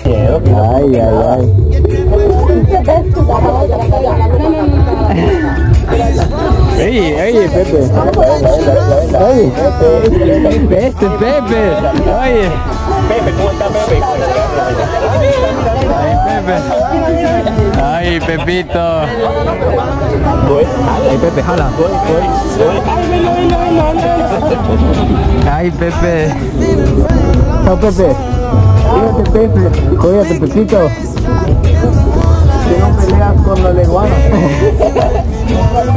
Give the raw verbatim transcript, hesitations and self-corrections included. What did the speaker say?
miedo. Ay, ay, ay. Ey, ey, Pepe. Ey, este Pepe. Oye. Pepe, ¿cómo está Pepe? Ay, Pepe. Ay, Pepito. Ay, Pepe, jala. Ay, Pepe. Chao, Pepe. Cuídate, Pepe. Cuídate, Pepito. Que no peleas con la leguana.